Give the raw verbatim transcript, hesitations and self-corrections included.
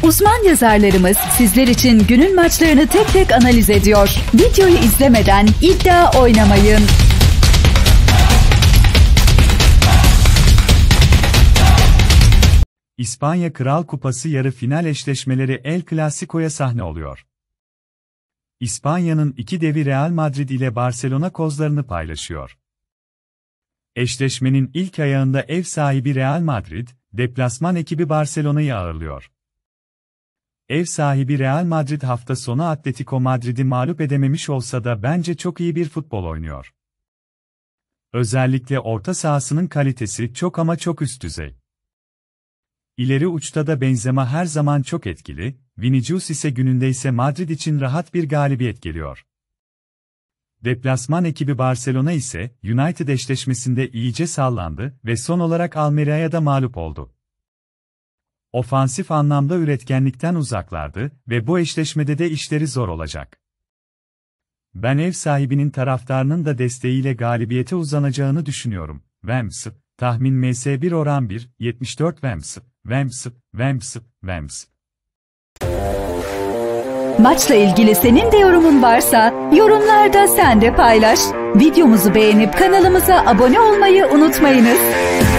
Uzman yazarlarımız sizler için günün maçlarını tek tek analiz ediyor. Videoyu izlemeden iddia oynamayın. İspanya Kral Kupası yarı final eşleşmeleri El Clasico'ya sahne oluyor. İspanya'nın iki devi Real Madrid ile Barcelona kozlarını paylaşıyor. Eşleşmenin ilk ayağında ev sahibi Real Madrid, deplasman ekibi Barcelona'yı ağırlıyor. Ev sahibi Real Madrid hafta sonu Atletico Madrid'i mağlup edememiş olsa da bence çok iyi bir futbol oynuyor. Özellikle orta sahasının kalitesi çok ama çok üst düzey. İleri uçta da Benzema her zaman çok etkili, Vinicius ise gününde ise Madrid için rahat bir galibiyet geliyor. Deplasman ekibi Barcelona ise United eşleşmesinde iyice sallandı ve son olarak Almeria'ya da mağlup oldu. Ofansif anlamda üretkenlikten uzaklardı ve bu eşleşmede de işleri zor olacak. Ben ev sahibinin taraftarının da desteğiyle galibiyete uzanacağını düşünüyorum. Vems, tahmin M S bir oran bir nokta yetmiş dört Vems, Vems, Vems, Vems. Maçla ilgili senin de yorumun varsa yorumlarda sen de paylaş. Videomuzu beğenip kanalımıza abone olmayı unutmayınız.